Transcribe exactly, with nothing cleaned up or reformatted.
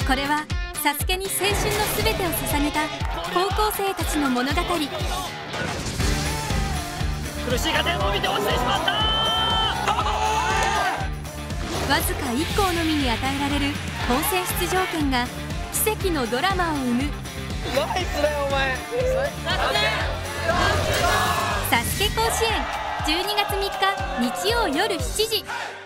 これはサスケに青春のすべてを捧げた高校生たちの物語。 苦しい過程を見て落ちてしまった。 わずかいっ校のみに与えられる本戦出場権が奇跡のドラマを生む。 ナイスだよお前。 サスケ甲子園じゅうにがつみっか日曜夜しちじ。